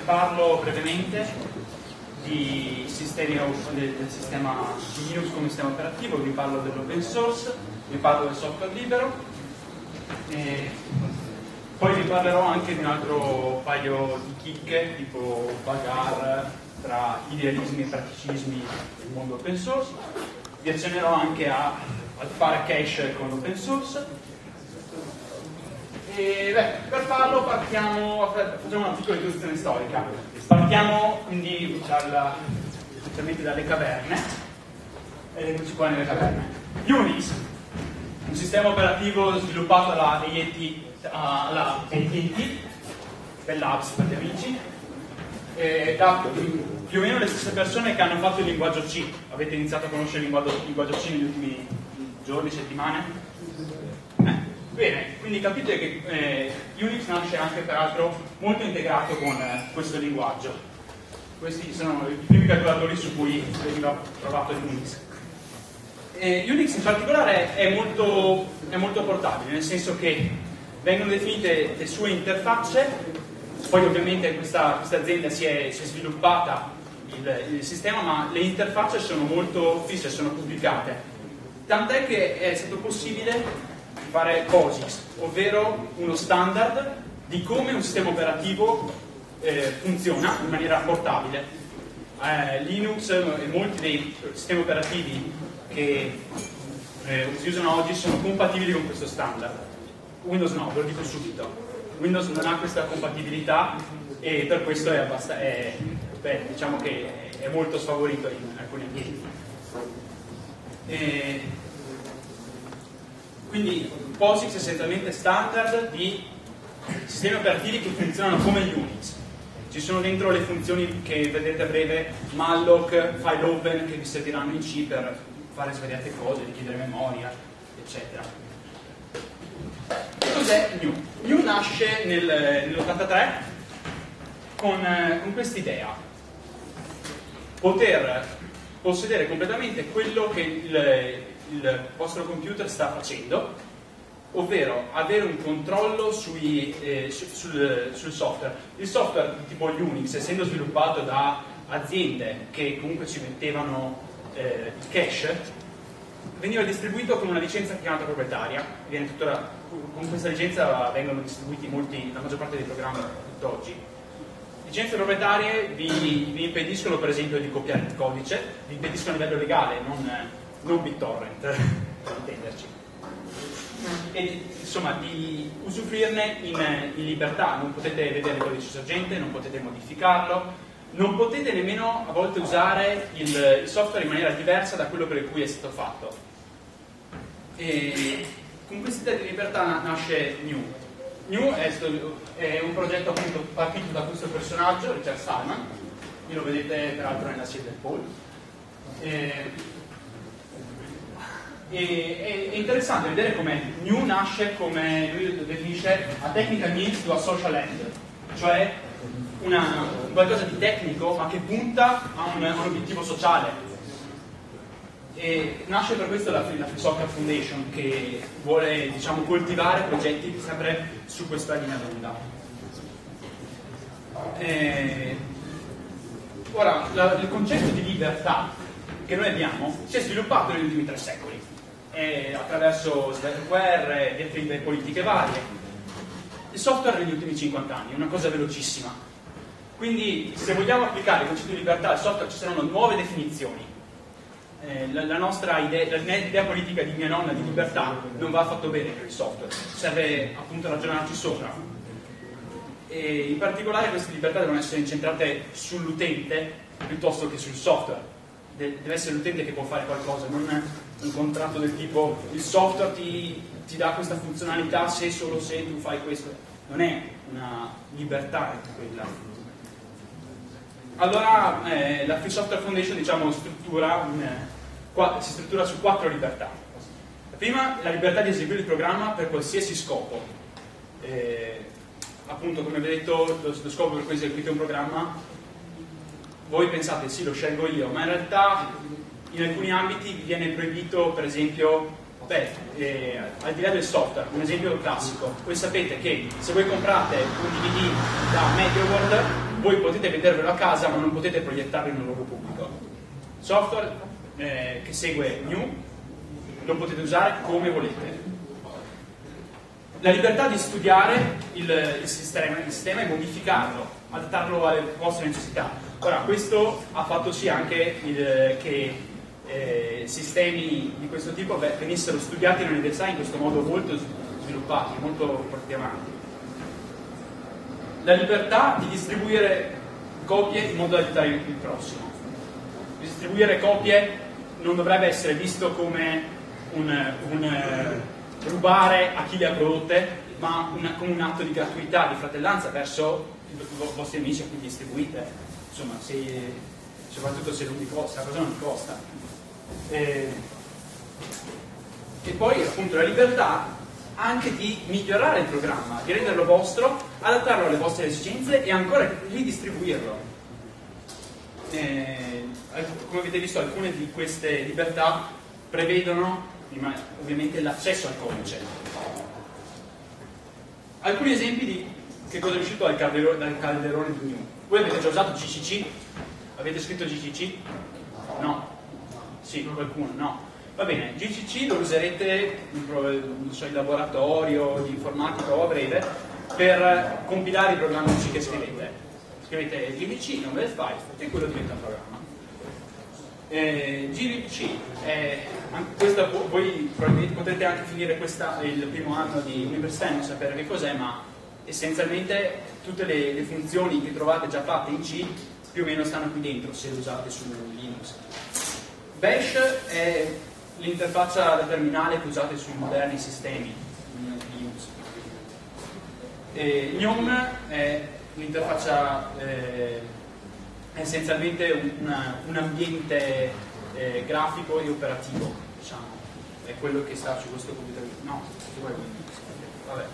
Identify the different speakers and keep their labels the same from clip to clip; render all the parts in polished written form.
Speaker 1: parlo brevemente del sistema di Linux come sistema operativo, vi parlo dell'open source, vi parlo del software libero e poi vi parlerò anche di un altro paio di chicche tipo bagarre tra idealismi e praticismi del mondo open source. Vi accennerò anche al fare cache con l'open source. E per farlo facciamo una piccola introduzione storica. Partiamo quindi dalle caverne e le principali delle caverne. Unix, un sistema operativo sviluppato alla AT&T, Bell Labs per gli amici, da più o meno le stesse persone che hanno fatto il linguaggio C. Avete iniziato a conoscere il linguaggio C negli ultimi giorni, settimane? Bene, quindi capite che Unix nasce anche peraltro molto integrato con questo linguaggio. Questi sono i primi calcolatori su cui veniva provato Unix. Unix in particolare è molto portabile, nel senso che vengono definite le sue interfacce, poi ovviamente questa azienda si è sviluppata il sistema, ma le interfacce sono molto fisse, sono pubblicate. Tant'è che è stato possibile fare POSIX, ovvero uno standard di come un sistema operativo funziona in maniera portabile. Linux e molti dei sistemi operativi che si usano oggi sono compatibili con questo standard. Windows no, ve lo dico subito. Windows non ha questa compatibilità e per questo diciamo che è molto sfavorito in alcuni ambienti. Quindi POSIX è essenzialmente standard di sistemi operativi che funzionano come Unix. Ci sono dentro le funzioni che vedrete a breve, malloc, file open, che vi serviranno in C per fare svariate cose, richiedere memoria, eccetera. Cos'è GNU? GNU nasce nell'83 con questa idea: poter possedere completamente quello che il vostro computer sta facendo, ovvero avere un controllo sul software. Il software tipo Unix, essendo sviluppato da aziende che comunque ci mettevano il cache, veniva distribuito con una licenza chiamata proprietaria. Con questa licenza vengono distribuiti la maggior parte dei programmi tutt'oggi. Licenze proprietarie vi impediscono per esempio di copiare il codice, vi impediscono a livello legale, non BitTorrent, per intenderci, e insomma di usufruirne in libertà. Non potete vedere il codice sorgente, non potete modificarlo, non potete nemmeno a volte usare il software in maniera diversa da quello per cui è stato fatto. E con questa idea di libertà nasce GNU. GNU è un progetto appunto partito da questo personaggio, Richard Stallman. Qui lo vedete peraltro nella sede del Paul. È interessante vedere come GNU nasce, come lui lo definisce, a technical means to a social end, cioè qualcosa di tecnico ma che punta a un obiettivo sociale. E nasce per questo la Free Software Foundation, che vuole, diciamo, coltivare progetti sempre su questa linea d'onda. Ora, il concetto di libertà che noi abbiamo si è sviluppato negli ultimi 3 secoli. Attraverso sverguerre, diatribe politiche varie. Il software negli ultimi 50 anni è una cosa velocissima. Quindi, se vogliamo applicare il concetto di libertà al software, ci saranno nuove definizioni. La nostra l'idea politica di mia nonna di libertà non va affatto bene per il software, serve appunto ragionarci sopra. E in particolare queste libertà devono essere incentrate sull'utente piuttosto che sul software. Deve essere l'utente che può fare qualcosa, non un contratto del tipo il software ti dà questa funzionalità se solo se tu fai questo. Non è una libertà quella. Allora la Free Software Foundation, diciamo, si struttura su 4 libertà. La prima è la libertà di eseguire il programma per qualsiasi scopo. Appunto, come vi ho detto, lo scopo per cui eseguite un programma, voi pensate sì, lo scelgo io, ma in realtà in alcuni ambiti vi viene proibito, per esempio, al di là del software, un esempio classico: voi sapete che se voi comprate un DVD da MediaWorld voi potete vedervelo a casa ma non potete proiettarlo in un luogo pubblico. Software che segue GNU lo potete usare come volete. La libertà di studiare il sistema e modificarlo, adattarlo alle vostre necessità. Ora, questo ha fatto sì anche che sistemi di questo tipo venissero studiati nell'università in questo modo molto sviluppati, molto portati avanti. La libertà di distribuire copie in modo da aiutare il prossimo. Distribuire copie non dovrebbe essere visto come un rubare a chi le ha prodotte, ma come un atto di gratuità, di fratellanza verso i vostri amici a cui distribuite. Insomma, soprattutto se la cosa non vi costa. E poi appunto la libertà anche di migliorare il programma, di renderlo vostro, adattarlo alle vostre esigenze e ancora ridistribuirlo. Come avete visto, alcune di queste libertà prevedono ovviamente l'accesso al codice. Alcuni esempi di che cosa è uscito dal calderone di GNU. Voi avete già usato GCC? Avete scritto GCC? No? Sì, qualcuno? No. Va bene, GCC lo userete non so, in laboratorio di informatica o a breve per compilare i programmi che scrivete. Scrivete GDC, nome del file, e quello diventa un programma. GDC, voi probabilmente potrete anche finire il primo anno di università e non sapere che cos'è, ma essenzialmente tutte le funzioni che trovate già fatte in C più o meno stanno qui dentro se le usate su Linux. Bash è l'interfaccia da terminale che usate sui moderni sistemi Linux. GNOME è l'interfaccia, è essenzialmente un ambiente grafico e operativo, diciamo. È quello che sta su questo computer. No, vabbè.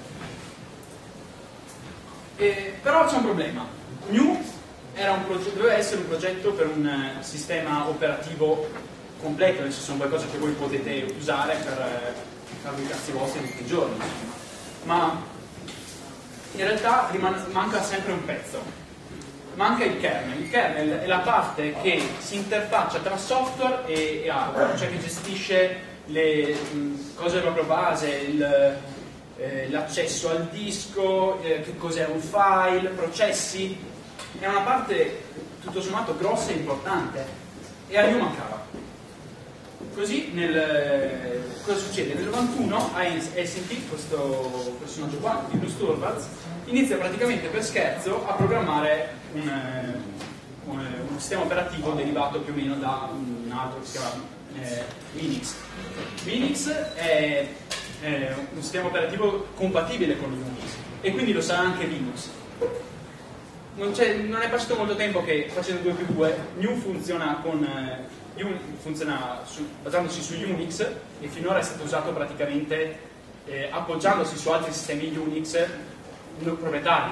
Speaker 1: Però c'è un problema. GNU doveva essere un progetto per un sistema operativo completo, nel senso qualcosa che voi potete usare per farvi i cazzi vostri tutti i giorni, insomma. Ma in realtà manca sempre un pezzo. Manca il kernel. Il kernel è la parte che si interfaccia tra software e hardware, cioè che gestisce le cose proprio base, l'accesso al disco, che cos'è un file, processi. È una parte tutto sommato grossa e importante, e a GNU mancava. Così cosa succede? Nel 91 ASMT, questo personaggio qua, Linus Torvalds, inizia praticamente per scherzo a programmare un sistema operativo derivato più o meno da un altro che si chiama Linux. Linux è un sistema operativo compatibile con Unix e quindi lo sarà anche Linux. Non è passato molto tempo che facendo 2 più 2 GNU funziona basandosi su Unix e finora è stato usato praticamente appoggiandosi su altri sistemi Unix proprietari.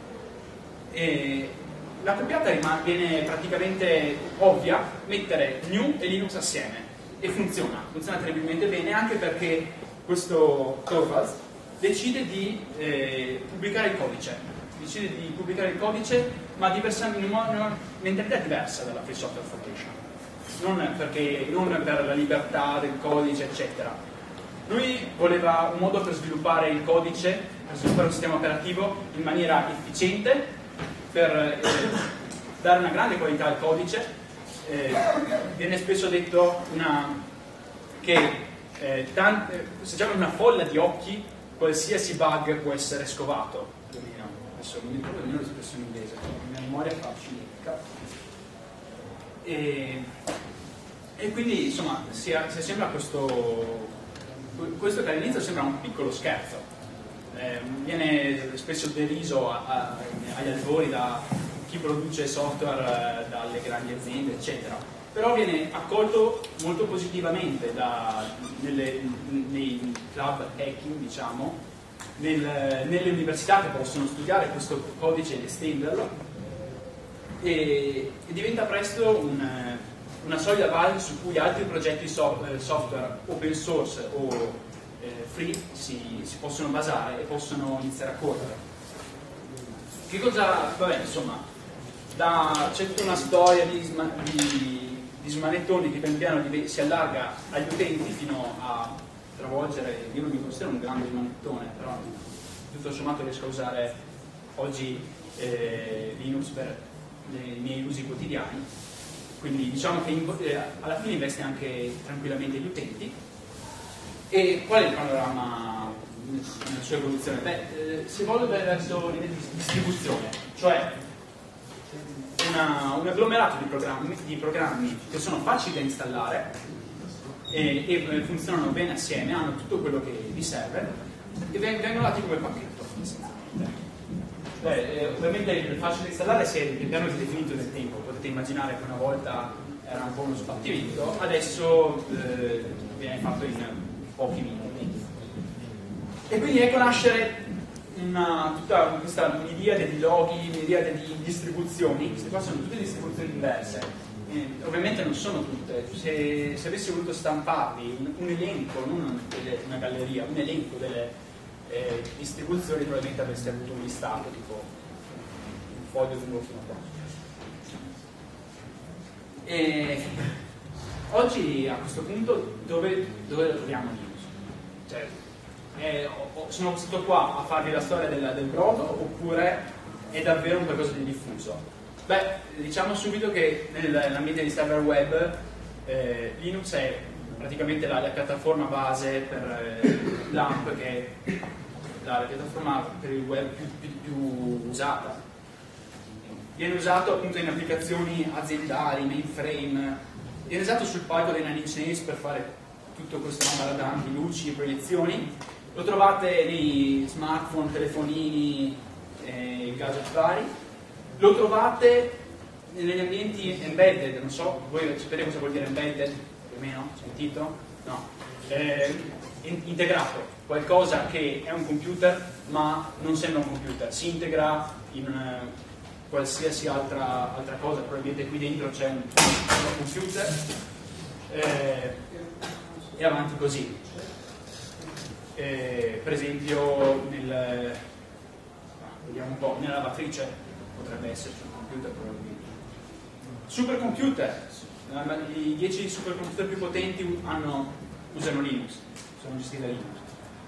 Speaker 1: La coppiata viene praticamente ovvia, mettere GNU e Linux assieme, e funziona terribilmente bene, anche perché questo Torvalds decide di pubblicare il codice, ma in una mentalità diversa dalla Free Software Foundation, non per la libertà del codice eccetera. Lui voleva un modo per sviluppare il codice, per sviluppare un sistema operativo in maniera efficiente, per dare una grande qualità al codice. Viene spesso detto che se c'è una folla di occhi, qualsiasi bug può essere scovato, più o meno. Adesso non mi ricordo nemmeno l'espressione inglese, la mia memoria fa cinica. E quindi insomma sembra questo che all'inizio sembra un piccolo scherzo, viene spesso deriso agli albori da chi produce software dalle grandi aziende eccetera, però viene accolto molto positivamente nei club hacking, diciamo, nelle università che possono studiare questo codice ed estenderlo, e diventa presto una solida base su cui altri progetti software open source o free si possono basare e possono iniziare a correre. Che cosa, vabbè, insomma, c'è tutta una storia di smanettoni che pian piano si allarga agli utenti fino a travolgere. Io non mi considero un grande smanettone, però tutto sommato riesco a usare oggi Linux per i miei usi quotidiani, quindi diciamo che alla fine investe anche tranquillamente gli utenti. E qual è il panorama nella sua evoluzione? Si evolve verso l'idea di distribuzione, cioè un agglomerato di programmi che sono facili da installare e funzionano bene assieme, hanno tutto quello che vi serve e vengono dati come pacchetto. Ovviamente il facile da installare si è pian piano definito nel tempo, potete immaginare che una volta era un po' uno sbattimento, adesso viene fatto in pochi minuti. E quindi ecco nascere tutta questa miriade di loghi, miriade di distribuzioni. Queste qua sono tutte distribuzioni diverse, ovviamente non sono tutte. Se avessi voluto stamparvi un elenco, non una galleria, un elenco delle distribuzioni, probabilmente avreste avuto un listato tipo un foglio lungo fino a qua. E oggi a questo punto dove lo troviamo Linux? Cioè, sono stato qua a farvi la storia del brodo oppure è davvero un qualcosa di diffuso? Beh, diciamo subito che nell'ambiente di server web Linux è praticamente la piattaforma base per l'AMP, che è la piattaforma per il web più usata. Viene usato appunto in applicazioni aziendali, mainframe, viene usato sul palco dei Nine Inch Nails per fare tutto questo ambaradan di luci e proiezioni. Lo trovate nei smartphone, telefonini, gadget vari. Lo trovate negli ambienti embedded, non so, voi sapete cosa vuol dire embedded? Più o meno? Sentito? No. Integrato, qualcosa che è un computer ma non sembra un computer, si integra in qualsiasi altra cosa, probabilmente qui dentro c'è un computer e avanti così. Per esempio vediamo un po', nella lavatrice potrebbe esserci un computer probabilmente. Supercomputer, i 10 supercomputer più potenti usano Linux, sono gestiti da Linux.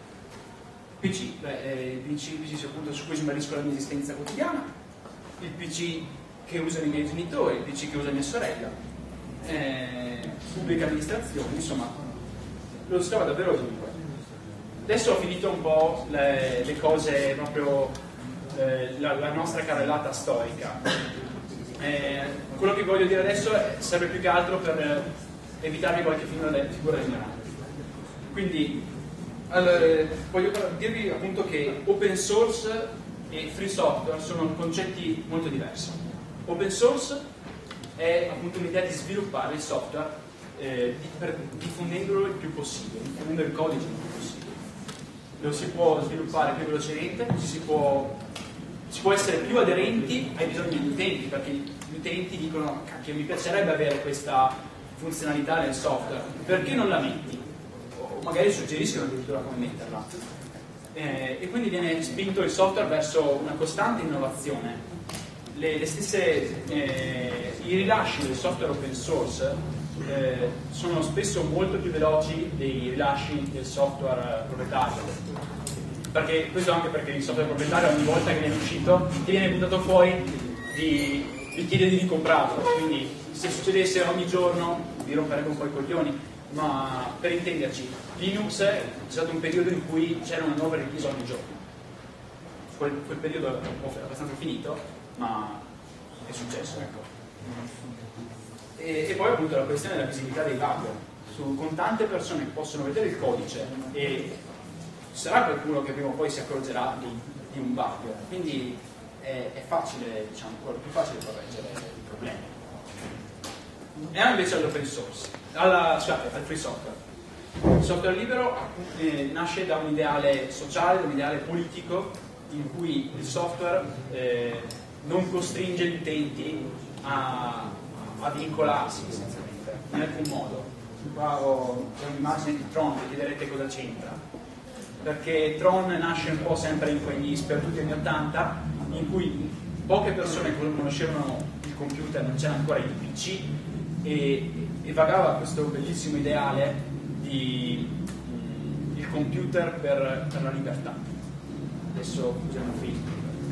Speaker 1: PC appunto su cui smarisco la mia esistenza quotidiana, il PC che usano i miei genitori, il PC che usa mia sorella, pubblica amministrazione, insomma lo si trova davvero ovunque. Adesso ho finito un po' le cose proprio, la nostra carrellata storica. Quello che voglio dire adesso serve più che altro per evitarvi qualche figura ignorante. Quindi voglio dirvi appunto che open source e free software sono concetti molto diversi. Open source è appunto un'idea di sviluppare il software diffondendolo il più possibile, diffondendo il codice il più possibile. Lo si può sviluppare più velocemente, si può essere più aderenti ai bisogni degli utenti, perché gli utenti dicono che mi piacerebbe avere questa funzionalità nel software, perché non la metti? O magari suggeriscono addirittura come metterla. E quindi viene spinto il software verso una costante innovazione. I rilasci del software open source sono spesso molto più veloci dei rilasci del software proprietario, perché questo anche perché il software proprietario ogni volta che viene uscito ti viene buttato fuori vi chiede di ricomprarlo, quindi se succedesse ogni giorno vi romperebbe un po' i coglioni, ma per intenderci Linux c'è stato un periodo in cui c'era una nuova release ogni giorno. Quel periodo è abbastanza finito, ma è successo, ecco. E poi appunto la questione della visibilità dei bug, con tante persone che possono vedere il codice e ci sarà qualcuno che prima o poi si accorgerà di un bug, quindi è facile, diciamo, più facile correggere i problemi. E invece all'open source, al free software. Il software libero nasce da un ideale sociale, da un ideale politico, in cui il software non costringe gli utenti a vincolarsi essenzialmente, in alcun modo. Qua ho un'immagine di Tron, vi chiederete cosa c'entra, perché Tron nasce un po' sempre in quegli sperduti anni 80 in cui poche persone conoscevano il computer, non c'era ancora il PC, e vagava questo bellissimo ideale di il computer per la libertà. Adesso usiamo un film.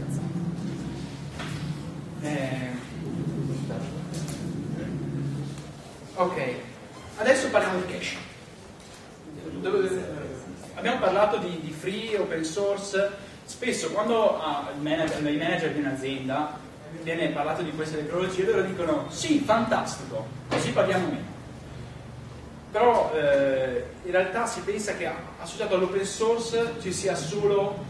Speaker 1: Ok, adesso parliamo di cache. Abbiamo parlato di free, open source. Spesso quando ai manager di un'azienda viene parlato di queste tecnologie, loro dicono sì, fantastico, così paghiamo meno. Però in realtà si pensa che associato all'open source ci sia solo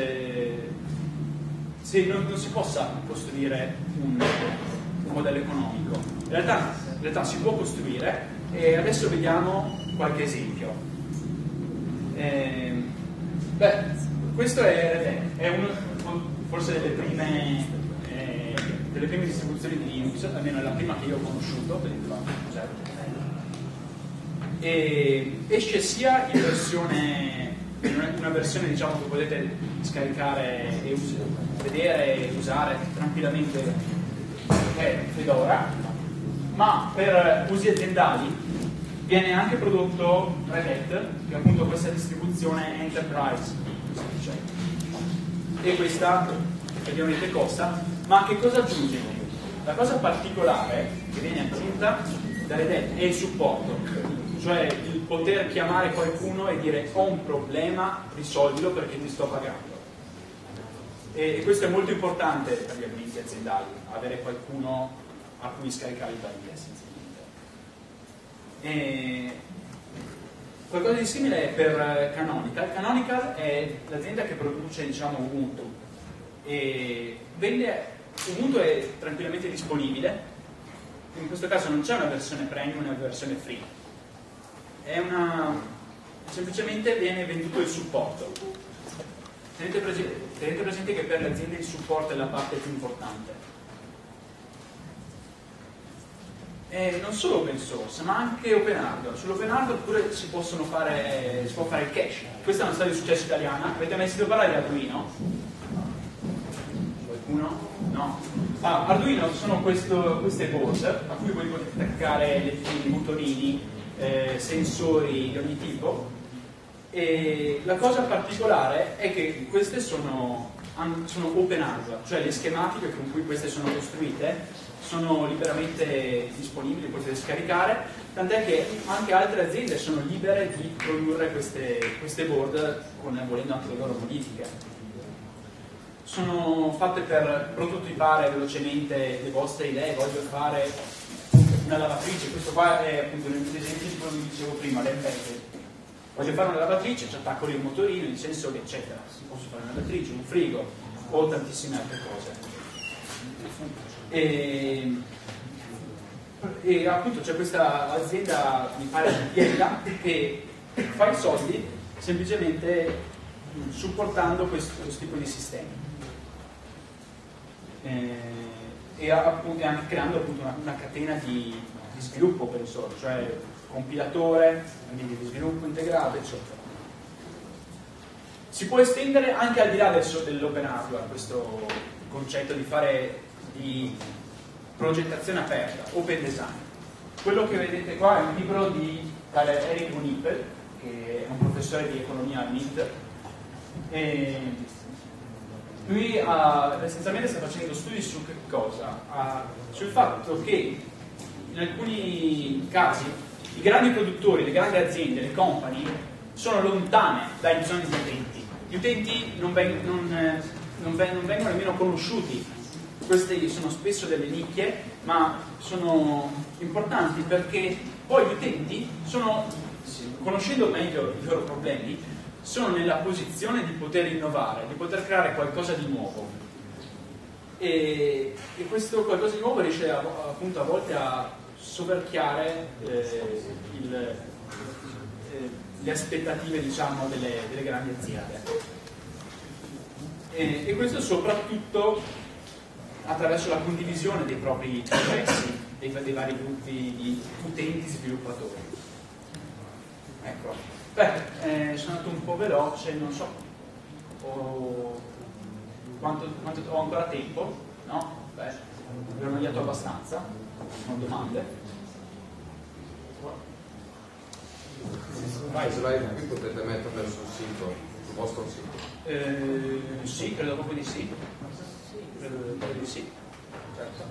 Speaker 1: se non si possa costruire un modello economico. In realtà si può costruire, e adesso vediamo qualche esempio. Questo è forse delle prime distribuzioni di Linux, almeno è la prima che io ho conosciuto, e esce sia in una versione diciamo che potete scaricare e vedere e usare tranquillamente, è Fedora, ma per usi aziendali viene anche prodotto Red Hat, che è appunto questa distribuzione Enterprise, e questa ovviamente costa, ma che cosa aggiunge? La cosa particolare che viene aggiunta da Red Hat è il supporto, cioè il poter chiamare qualcuno e dire ho un problema, risolvilo perché ti sto pagando. E questo è molto importante per gli ambienti aziendali, avere qualcuno a cui scaricare il barile essenzialmente. Qualcosa di simile è per Canonical. Canonical è l'azienda che produce, diciamo, Ubuntu, e Ubuntu è tranquillamente disponibile. In questo caso non c'è una versione premium e una versione free, semplicemente viene venduto il supporto. Tenete presente che per le aziende il supporto è la parte più importante. Non solo open source, ma anche open hardware. Sull'open hardware pure si può fare il cache. Questa è una storia di successo italiana. Avete mai sentito parlare di Arduino? Qualcuno? No? Arduino sono queste board a cui voi potete attaccare lettini, motorini, sensori di ogni tipo, e la cosa particolare è che queste sono open hardware, cioè le schematiche con cui queste sono costruite sono liberamente disponibili, potete scaricare, tant'è che anche altre aziende sono libere di produrre queste board volendo anche le loro modifiche. Sono fatte per prototipare velocemente le vostre idee. Voglio fare una lavatrice, questo qua è appunto l'esempio di quello che dicevo prima, l'embedded. Voglio fare una lavatrice, ci attacco lì il motorino, il sensore, eccetera. Si posso fare una lavatrice, un frigo o tantissime altre cose. E appunto c'è questa azienda, mi pare di Biella, che fa i soldi semplicemente supportando questo tipo di sistemi. E anche creando appunto una catena di sviluppo open source, cioè compilatore, quindi di sviluppo integrato, eccetera. Si può estendere anche al di là dell'open hardware questo concetto di progettazione aperta, open design. Quello che vedete qua è un libro di tale Eric von Hippel, che è un professore di economia al MIT, e lui essenzialmente sta facendo studi su che cosa? Sul fatto che in alcuni casi i grandi produttori, le grandi aziende, le company sono lontane dai bisogni degli utenti. Gli utenti non vengono nemmeno conosciuti. Queste sono spesso delle nicchie, ma sono importanti perché poi gli utenti conoscendo meglio i loro problemi, sono nella posizione di poter innovare, di poter creare qualcosa di nuovo. E questo qualcosa di nuovo riesce appunto a volte a soverchiare le aspettative, diciamo, delle grandi aziende. E questo soprattutto attraverso la condivisione dei propri processi, dei vari gruppi di utenti sviluppatori. Ecco. Sono andato un po' veloce, non so quanto ho ancora tempo. No? Beh, abbiamo annoiato abbastanza. Sono domande?
Speaker 2: Vai, se vai qui potete metterlo sul sito, sul vostro sito.
Speaker 1: Sì, credo proprio di sì. Credo di sì. Certo.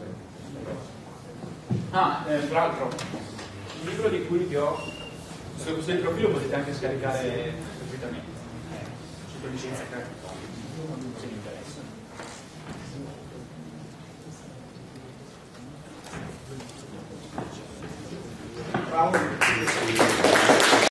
Speaker 1: Tra l'altro, il libro di cui vi ho sul questo di profilo potete anche scaricare gratuitamente. Sotto licenza creativa, se vi interessa.